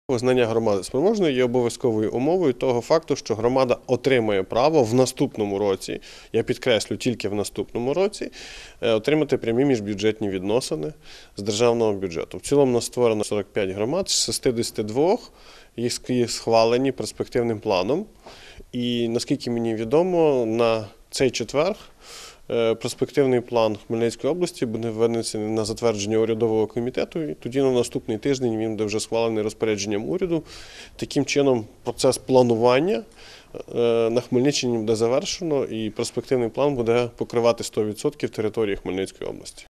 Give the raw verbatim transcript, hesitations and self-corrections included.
Визнання громади спроможною є обов'язковою умовою того факту, що громада отримає право в наступному році, я підкреслю, тільки в наступному році, отримати прямі міжбюджетні відносини з державного бюджету. В цілому у нас створено сорок п'ять громад, з шістдесят два їх схвалені перспективним планом. І, наскільки мені відомо, на цей четвер перспективний план Хмельницької області буде винесений на затвердження урядового комітету, і тоді на наступний тиждень він буде вже схвалений розпорядженням уряду. Таким чином, процес планування на Хмельниччині буде завершено, і перспективний план буде покривати сто відсотків території Хмельницької області.